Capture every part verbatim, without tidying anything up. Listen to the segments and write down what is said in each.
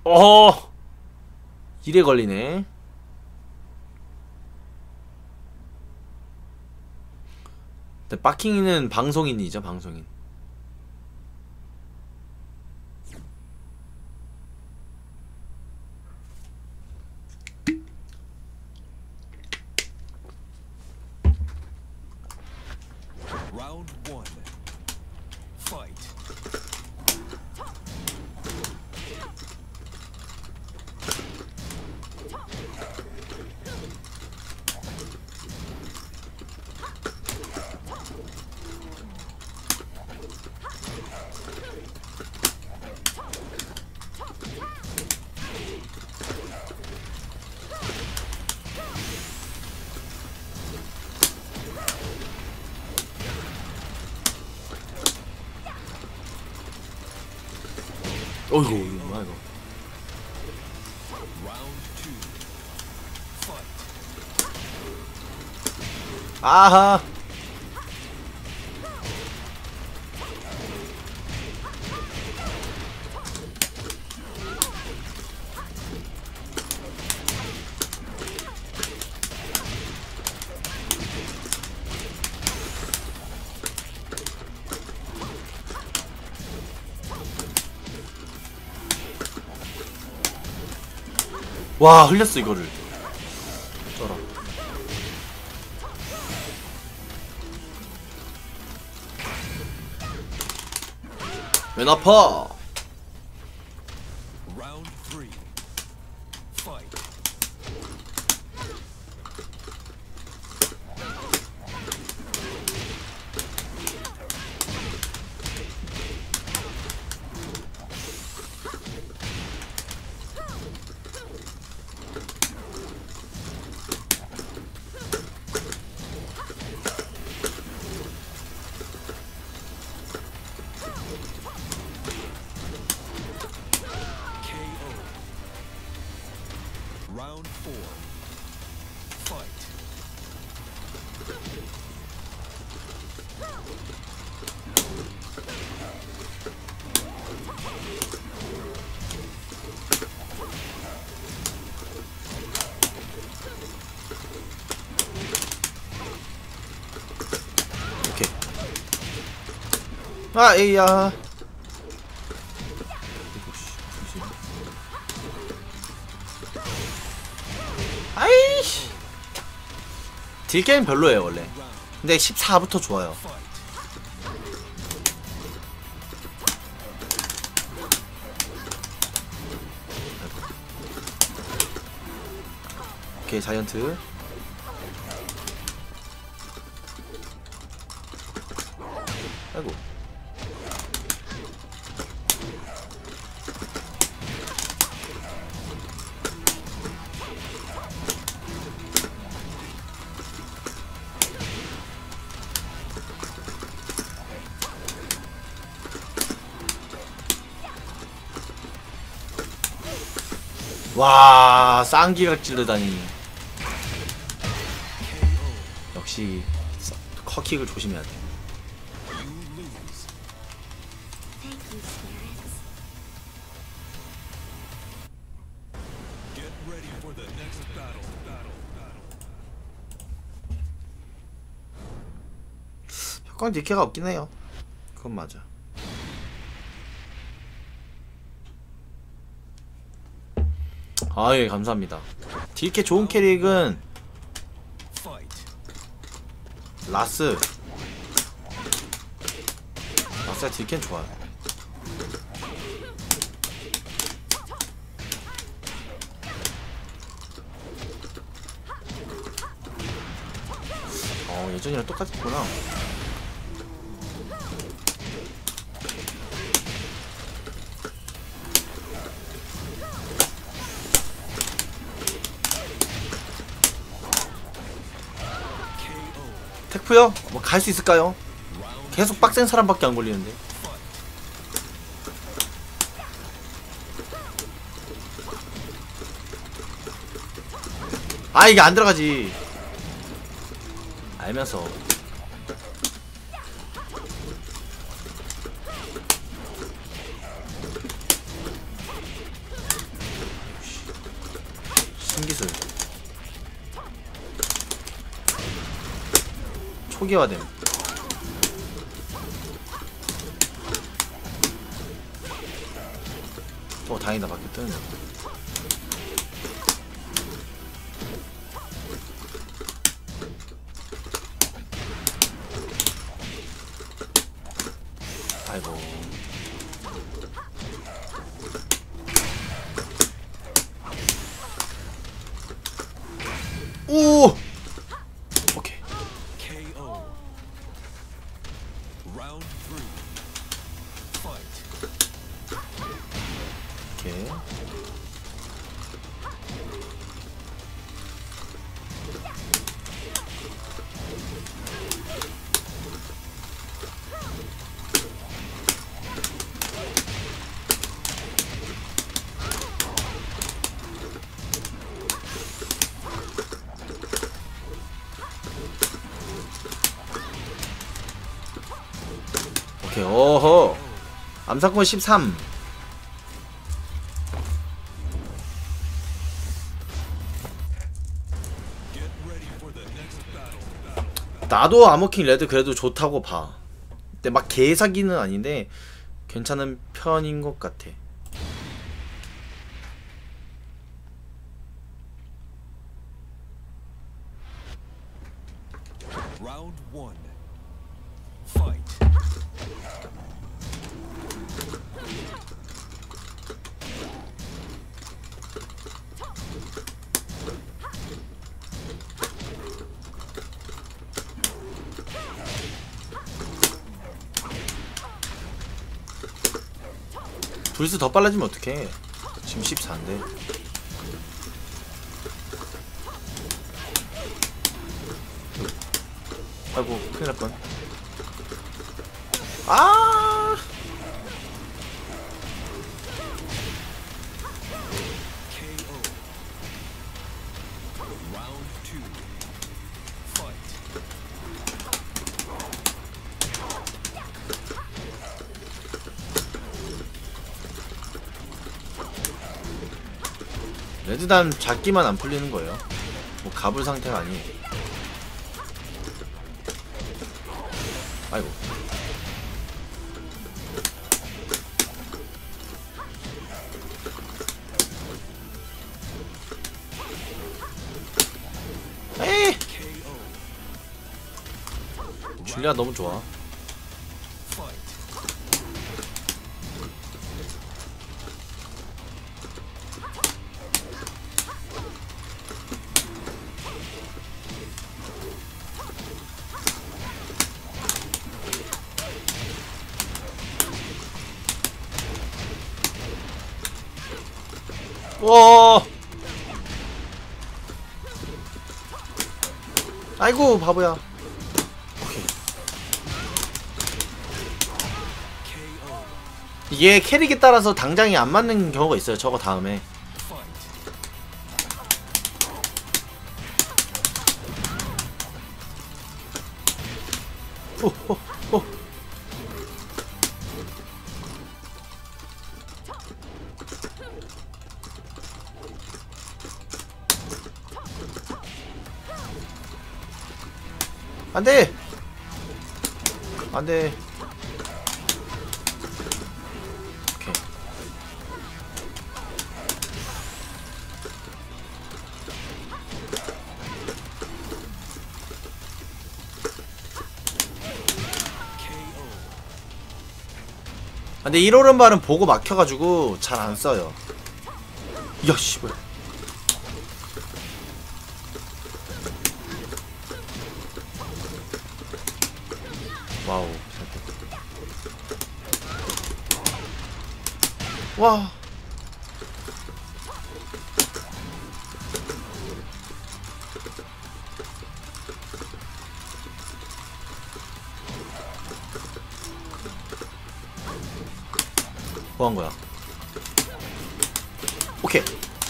어 이래 걸리네. 근데 빠킹이는 방송인이죠, 방송인. Round one. Fight. 어이구, 이거 뭐야 이거. Round two. Fight. 아하. 와, 흘렸어 이거를. 쩔어. 왼 아파. Round three. Fight. K O. Round four. Fight. 오케이. 아, 에이야. 아이씨. 딜게임 별로예요 원래. 근데 십사부터 좋아요. Fight. 오케이, 자이언트. 아이고. 와, 쌍기가 찌르다니. 역시 커킥을 조심해야 돼. You lose. Thank you, spirits. Get ready for the next battle. Battle. Battle. 벽광 디케가 없긴 해요. 그건 맞아. 아, 예, 감사합니다. 디케 좋은 캐릭은 Fight. 라스. 라스가 디케는 좋아요. 어, 예전이랑 똑같았구나. K O. 테프요? 뭐 갈 수 있을까요? 계속 빡센 사람밖에 안 걸리는데. 아, 이게 안 들어가지. 알면서. 신기술. 초기화됨. 어 다행이다. 밖에 뜨는. 아이고. 오! 오케이. 케이오. Round three. Fight. 오케이. 오케이. 오호. 암사건 십삼. Get ready for the next battle. 나도 아머킹 레드 그래도 좋다고 봐. 근데 막 개사기는 아닌데 괜찮은 편인 것 같아. Round one. Fight. 불스 더 빨라지면 어떡해. 지금 십사인데. 아이고 큰일 날 뻔. 아! 케이오. Round two. Fight. 레드단 잡기만 안 풀리는 거예요. 뭐 가불 상태가 아니에요. 아이고. 에이! 케이오. 줄리아 너무 좋아. Fight. 와! 아이고 바보야. 오케이. 케이오. 이게 캐릭에 따라서 당장이 안 맞는 경우가 있어요. 저거 다음에. Fight. 오, 오, 오. 안돼. 안돼. 오케이. 케이오. 근데 일 오른발은 보고 막혀가지고 잘 안 써요. 야 씨발. 와우. 와. 뭐 한 거야? 오케이.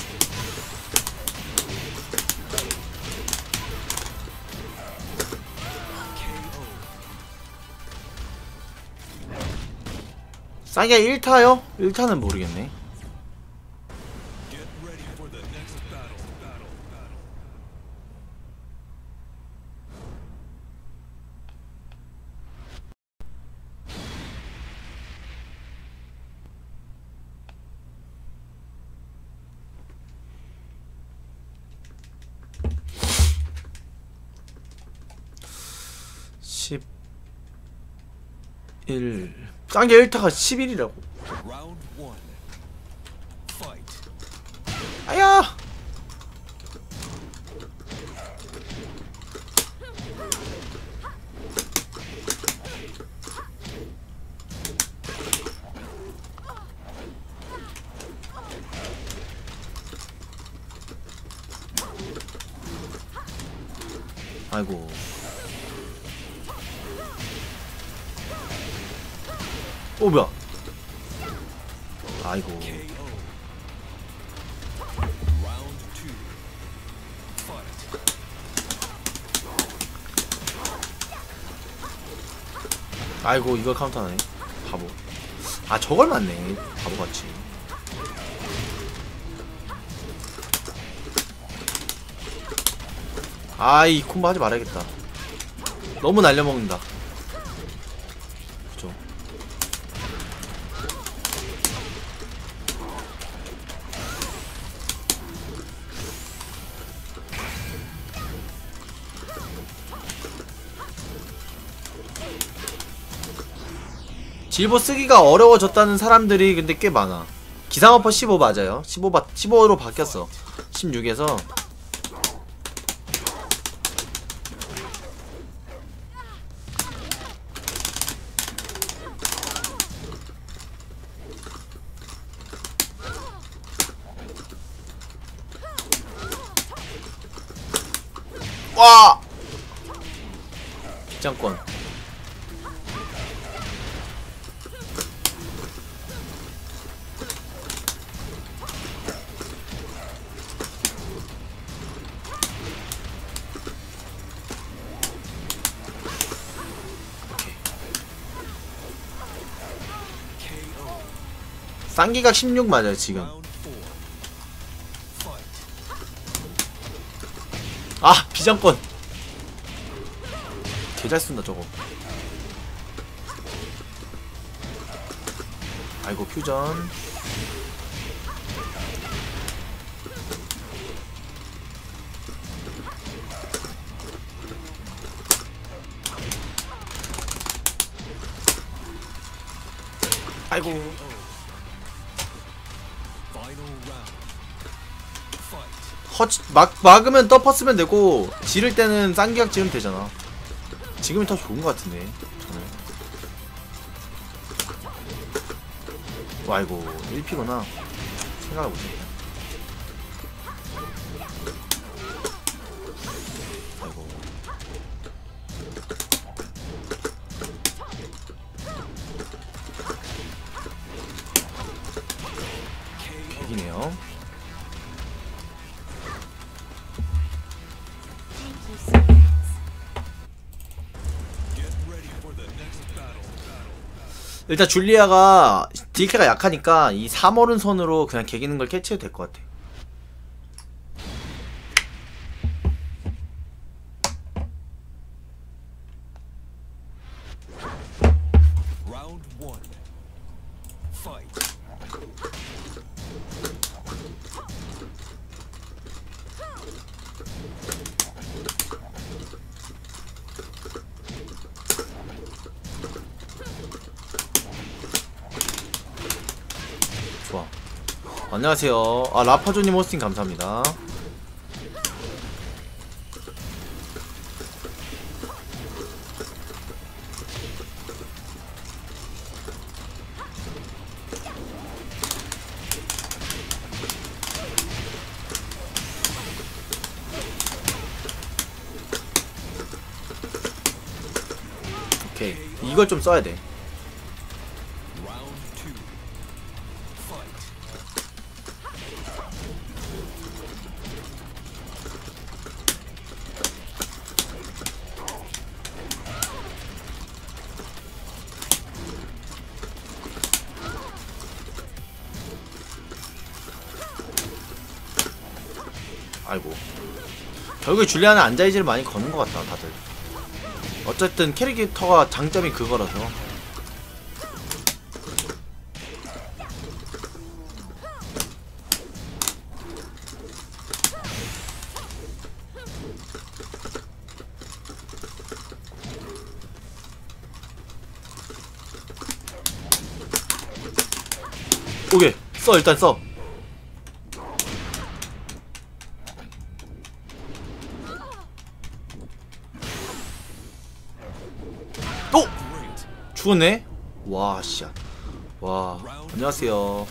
싸게 일 타요? 일 타는 모르겠네. Get ready for the next battle. Battle. 십일. 쌍게 일 타가 십일이라고. Round one. Fight. 아야! 아이고. 오 뭐야? 아이고. K O. Round two. Fight. 아이고 이걸 카운터하네. 바보. 아 저걸 맞네. 바보같이. 아이 콤보 하지 말아야겠다. 너무 날려먹는다. 그죠? 질보 쓰기가 어려워졌다는 사람들이 근데 꽤 많아. 기상어퍼 십오 맞아요. 십오 바, 십오로 바뀌었어. 십육에서 와! 빗장권. K O. 쌍기각 십육 맞아요 지금. Round four. Fight. 아 비장권. 개잘 쓴다 저거. 아이고 퓨전. 아이고. Final round. Fight. 허치 막 막으면 덮었으면 되고 지를 때는 쌍기각 지으면 되잖아. 지금이 더 좋은 것 같은데 저는. 와 이거 일 피구나. 생각을 못했네. 아이고. 이기네요. Thank you, spirits. Get ready for the next battle. 일단 줄리아가 딜캐가 약하니까 이 삼월은 선으로 그냥 개기는 걸 캐치해도 될 것 같아. Round one. Fight. 좋아. 안녕하세요. 아 라파조님 호스팅 감사합니다. 오케이 이걸 좀 써야 돼. Round two. Fight. 아이고. 결국에 줄리아는 안자이지를 많이 거는 것 같다 다들. 어쨌든 캐릭터가 장점이 그거라서. 오케이 써 일단 써. 또 죽었네. 와 씨야. 와 안녕하세요.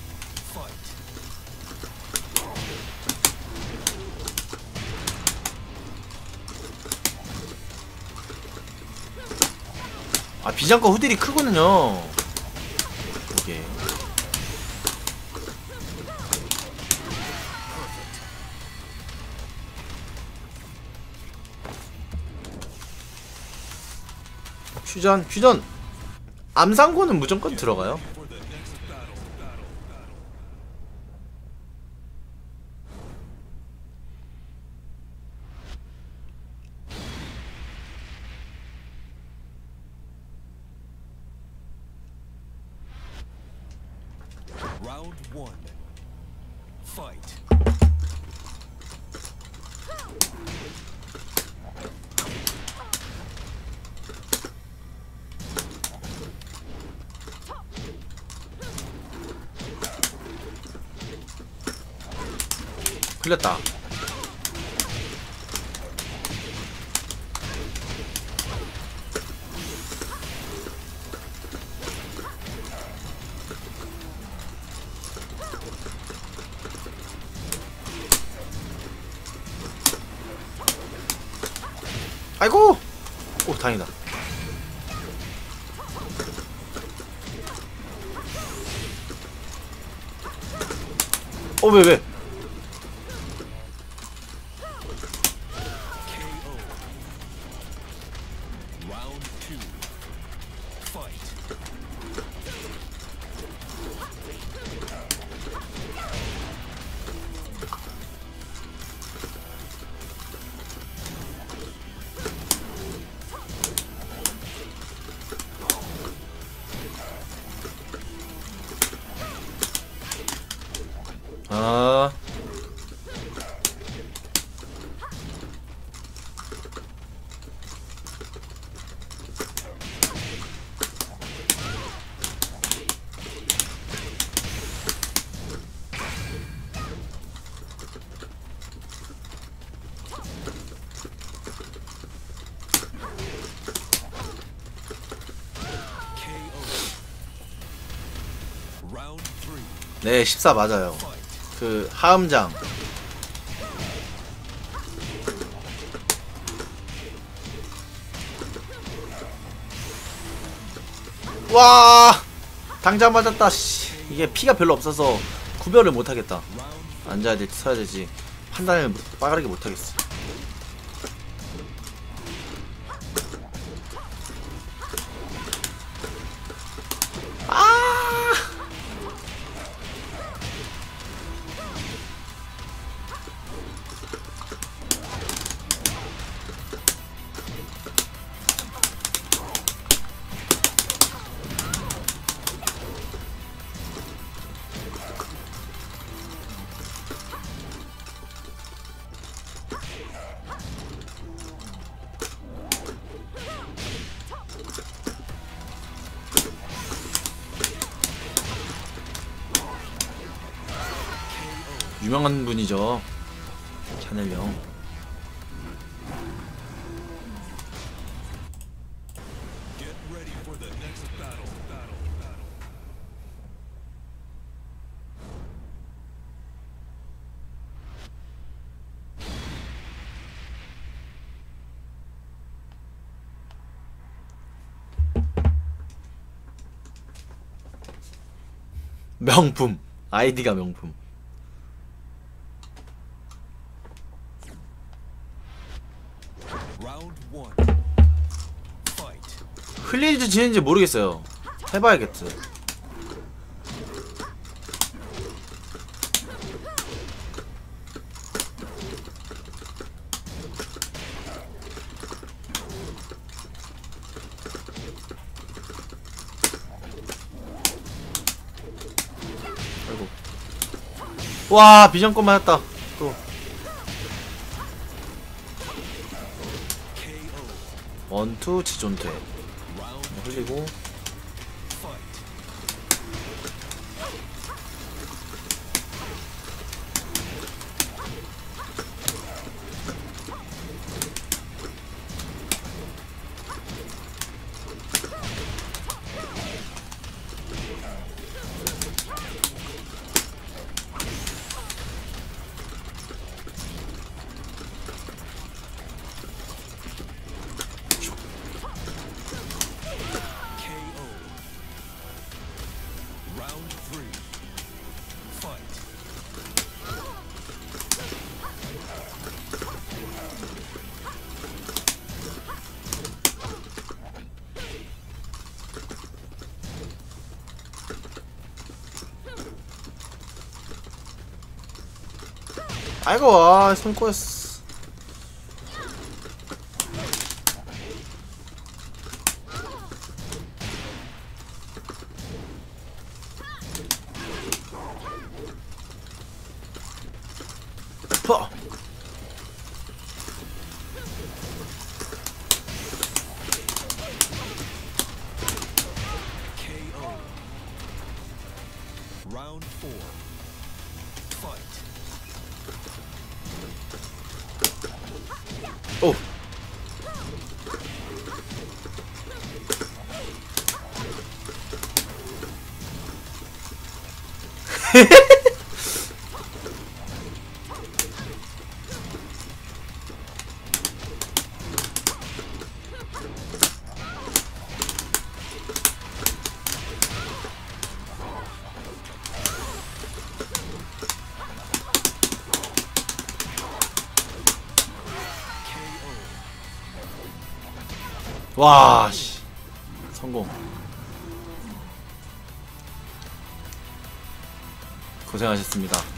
아 비장거 후딜이 크거든요. 이게 퓨전 퓨전 암상고는 무조건 들어가요. For the next battle, battle, battle. Round one. Fight. 흘렸다. 아이고! 오 다행이다. 어 왜 왜? K O. Round two. Fight. 아 K O. Round three. 네 십사 맞아요. Fight. 그 하음장. 와 당장 맞았다. 씨. 이게 피가 별로 없어서 구별을 못하겠다. 앉아야 될지 서야 되지 판단을 빠르게 못하겠어. 아 유명한 분이죠. 샤넬 형. Get ready for the next battle, battle, battle. 명품. 아이디가 명품. Round one. Fight. 흘리는지 지는지 모르겠어요. 해봐야겠어. 아이고. 와 비전권 맞았다. 또 K O. 원투 지존퇴. Round 흘리고 fight. 아이고, 아, 손 꼬였어. 퍼! K O. Round four. Fight. 오! 와, 씨. 성공. 고생하셨습니다.